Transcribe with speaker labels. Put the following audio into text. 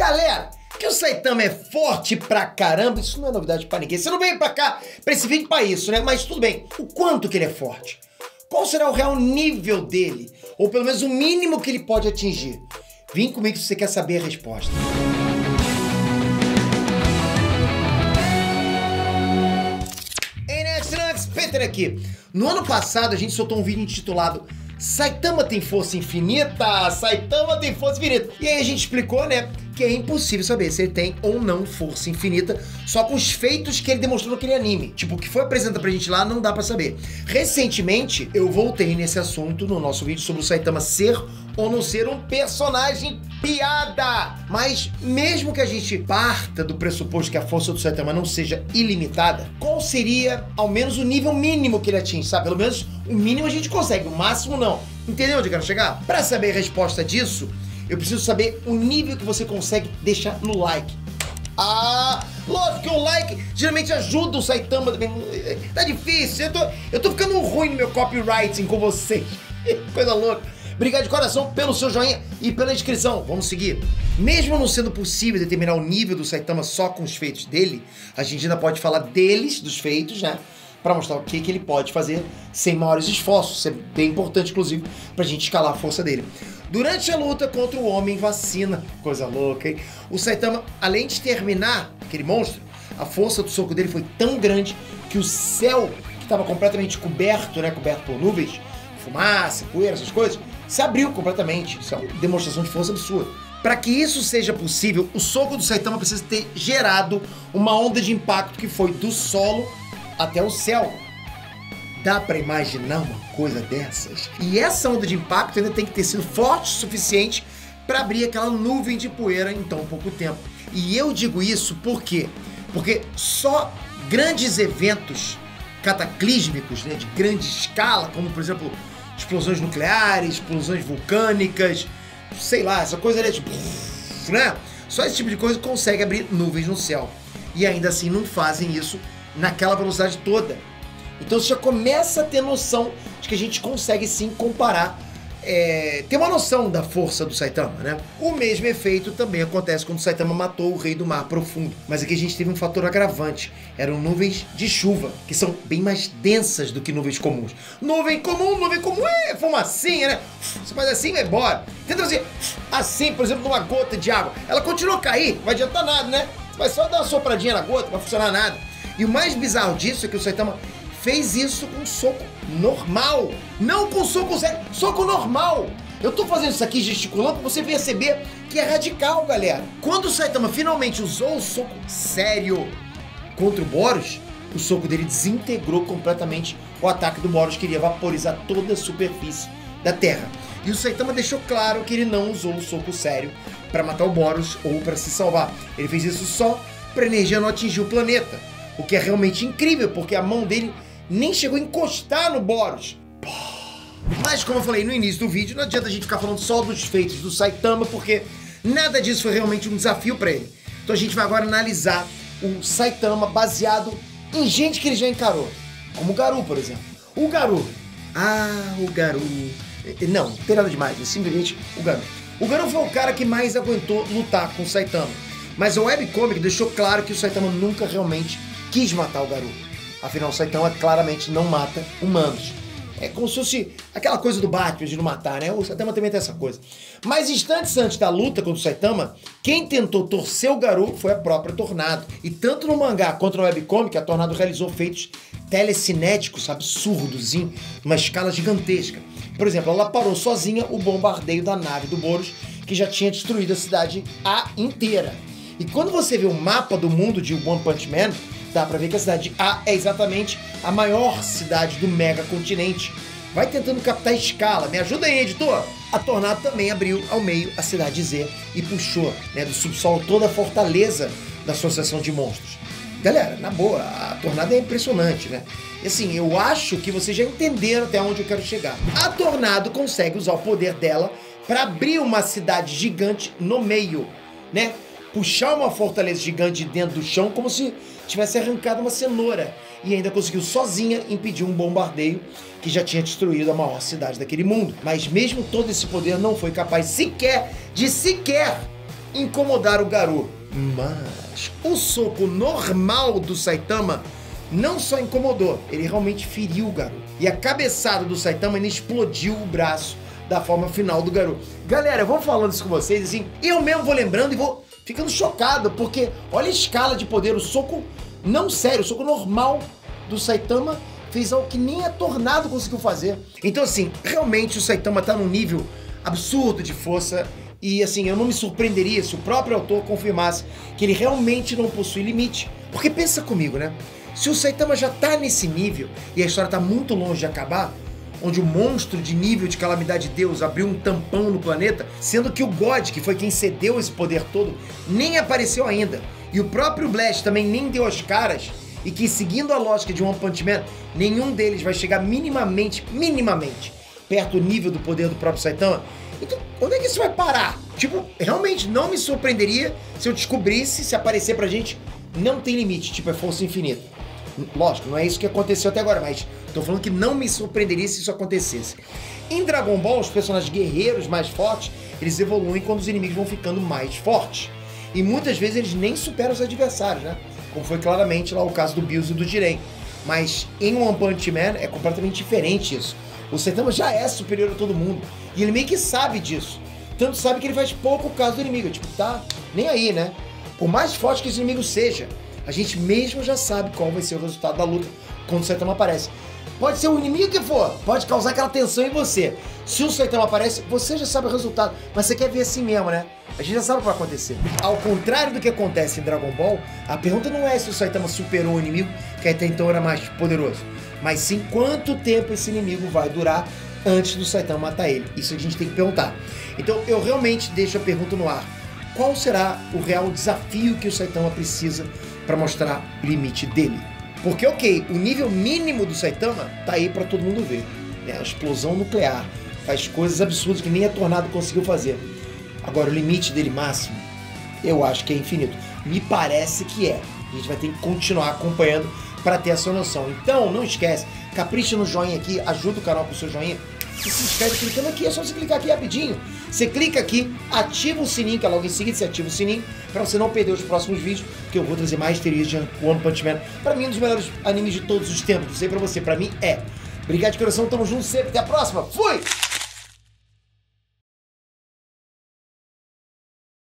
Speaker 1: Galera, que o Saitama é forte pra caramba, isso não é novidade pra ninguém. Você não veio pra cá pra esse vídeo pra isso, né? Mas tudo bem. O quanto que ele é forte? Qual será o real nível dele? Ou pelo menos o mínimo que ele pode atingir? Vem comigo se você quer saber a resposta. Peter aqui. No ano passado a gente soltou um vídeo intitulado Saitama tem força infinita? Saitama tem força infinita. E aí a gente explicou, né, que é impossível saber se ele tem ou não força infinita só com os feitos que ele demonstrou naquele anime. Tipo, o que foi apresentado pra gente lá não dá pra saber. Recentemente, eu voltei nesse assunto no nosso vídeo sobre o Saitama ser ou não ser um personagem piada. Mas mesmo que a gente parta do pressuposto que a força do Saitama não seja ilimitada, qual seria ao menos o nível mínimo que ele atinge, sabe? Pelo menos o mínimo a gente consegue, o máximo não. Entendeu onde eu quero chegar? Pra saber a resposta disso, eu preciso saber o nível que você consegue deixar no like. Lógico que o like geralmente ajuda o Saitama. Tá difícil, eu tô ficando ruim no meu copywriting com vocês. Coisa louca. Obrigado de coração pelo seu joinha e pela inscrição. Vamos seguir. Mesmo não sendo possível determinar o nível do Saitama só com os feitos dele, a gente ainda pode falar deles, dos feitos, né? Pra mostrar o que ele pode fazer sem maiores esforços. Isso é bem importante, inclusive, pra gente escalar a força dele. Durante a luta contra o Homem-Vacina, coisa louca, hein? O Saitama, além de terminar aquele monstro, a força do soco dele foi tão grande que o céu, que estava completamente coberto, né? Coberto por nuvens, fumaça, poeira, essas coisas, se abriu completamente. Isso é uma demonstração de força absurda. Para que isso seja possível, o soco do Saitama precisa ter gerado uma onda de impacto que foi do solo até o céu. Dá pra imaginar uma coisa dessas? E essa onda de impacto ainda tem que ter sido forte o suficiente para abrir aquela nuvem de poeira em tão pouco tempo. E eu digo isso por quê? Porque só grandes eventos cataclísmicos, né, de grande escala, como por exemplo explosões nucleares, explosões vulcânicas, sei lá, essa coisa ali, tipo, né? Só esse tipo de coisa consegue abrir nuvens no céu. E ainda assim não fazem isso naquela velocidade toda. Então você já começa a ter noção de que a gente consegue sim comparar, ter uma noção da força do Saitama, né? O mesmo efeito também acontece quando o Saitama matou o Rei do Mar Profundo. Mas aqui a gente teve um fator agravante. Eram nuvens de chuva, que são bem mais densas do que nuvens comuns. Nuvem comum é fumacinha, né? Você faz assim e vai embora. Tenta fazer assim, por exemplo, numa gota de água. Ela continua a cair, não vai adiantar nada, né? Você vai só dar uma sopradinha na gota, não vai funcionar nada. E o mais bizarro disso é que o Saitama fez isso com um soco normal. Não com soco sério, soco normal. Eu tô fazendo isso aqui gesticulando pra você perceber que é radical, galera. Quando o Saitama finalmente usou o soco sério contra o Boros, o soco dele desintegrou completamente o ataque do Boros, que iria vaporizar toda a superfície da Terra. E o Saitama deixou claro que ele não usou o soco sério pra matar o Boros ou pra se salvar. Ele fez isso só pra energia não atingir o planeta. O que é realmente incrível, porque a mão dele nem chegou a encostar no Boros. Mas como eu falei no início do vídeo, não adianta a gente ficar falando só dos feitos do Saitama, porque nada disso foi realmente um desafio pra ele. Então a gente vai agora analisar o Saitama baseado em gente que ele já encarou. Como o Garou, por exemplo. O Garou. O Garou. Não tem nada demais, é simplesmente o Garou. O Garou foi o cara que mais aguentou lutar com o Saitama. Mas a webcomic deixou claro que o Saitama nunca realmente quis matar o Garou. Afinal, o Saitama claramente não mata humanos. É como se fosse aquela coisa do Batman de não matar, né? O Saitama também tem essa coisa. Mas instantes antes da luta contra o Saitama, quem tentou torcer o Garou foi a própria Tornado. E tanto no mangá quanto na webcomic, a Tornado realizou feitos telecinéticos absurdos em uma escala gigantesca. Por exemplo, ela parou sozinha o bombardeio da nave do Boros, que já tinha destruído a cidade A inteira. E quando você vê o mapa do mundo de One Punch Man, dá pra ver que a cidade A é exatamente a maior cidade do mega continente. Vai tentando captar a escala. Me ajuda aí, editor! A Tornado também abriu ao meio a cidade Z e puxou, né, do subsolo toda a fortaleza da Associação de Monstros. Galera, na boa, a Tornado é impressionante, né? E assim, eu acho que vocês já entenderam até onde eu quero chegar. A Tornado consegue usar o poder dela para abrir uma cidade gigante no meio, né? Puxar uma fortaleza gigante de dentro do chão como se tivesse arrancado uma cenoura. E ainda conseguiu sozinha impedir um bombardeio que já tinha destruído a maior cidade daquele mundo. Mas mesmo todo esse poder não foi capaz sequer incomodar o Garou. Mas o soco normal do Saitama não só incomodou, ele realmente feriu o Garou. E a cabeçada do Saitama ainda explodiu o braço da forma final do Garou. Galera, eu vou falando isso com vocês, assim, eu mesmo vou lembrando e vou ficando chocado, porque olha a escala de poder, o soco não sério, o soco normal do Saitama fez algo que nem a Tornado conseguiu fazer. Então, assim, realmente o Saitama tá num nível absurdo de força e, assim, eu não me surpreenderia se o próprio autor confirmasse que ele realmente não possui limite. Porque pensa comigo, né? Se o Saitama já tá nesse nível e a história tá muito longe de acabar, onde o monstro de nível de calamidade de Deus abriu um tampão no planeta, sendo que o God, que foi quem cedeu esse poder todo, nem apareceu ainda, e o próprio Blast também nem deu as caras, e que, seguindo a lógica de One Punch Man, nenhum deles vai chegar minimamente perto do nível do poder do próprio Saitama. Então, onde é que isso vai parar? Tipo, realmente não me surpreenderia se eu descobrisse, se aparecer pra gente, não tem limite, tipo, é força infinita. Lógico, não é isso que aconteceu até agora, mas tô falando que não me surpreenderia se isso acontecesse. Em Dragon Ball, os personagens guerreiros mais fortes, eles evoluem quando os inimigos vão ficando mais fortes. E muitas vezes eles nem superam os adversários, né? Como foi claramente lá o caso do Bills e do Jiren. Mas em One Punch Man é completamente diferente isso. O Saitama já é superior a todo mundo. E ele meio que sabe disso. Tanto sabe que ele faz pouco caso do inimigo. Tipo, tá nem aí, né? Por mais forte que esse inimigo seja, a gente mesmo já sabe qual vai ser o resultado da luta quando o Saitama aparece. Pode ser o inimigo que for, pode causar aquela tensão em você. Se o Saitama aparece, você já sabe o resultado, mas você quer ver assim mesmo, né? A gente já sabe o que vai acontecer. Ao contrário do que acontece em Dragon Ball, a pergunta não é se o Saitama superou o inimigo, que até então era mais poderoso, mas sim quanto tempo esse inimigo vai durar antes do Saitama matar ele. Isso a gente tem que perguntar. Então eu realmente deixo a pergunta no ar. Qual será o real desafio que o Saitama precisa para mostrar o limite dele? Porque, ok, o nível mínimo do Saitama tá aí para todo mundo ver. É a explosão nuclear, faz coisas absurdas que nem a Tornado conseguiu fazer. Agora, o limite dele máximo, eu acho que é infinito. Me parece que é. A gente vai ter que continuar acompanhando para ter essa noção. Então, não esquece, capricha no joinha aqui, ajuda o canal com o seu joinha. Você se inscreve clicando aqui, é só você clicar aqui rapidinho. Você clica aqui, ativa o sininho, que é logo em seguida você ativa o sininho, para você não perder os próximos vídeos, que eu vou trazer mais teorias de One Punch Man. Para mim, um dos melhores animes de todos os tempos. Não sei pra você, pra mim é. Obrigado de coração, tamo junto sempre, até a próxima, fui!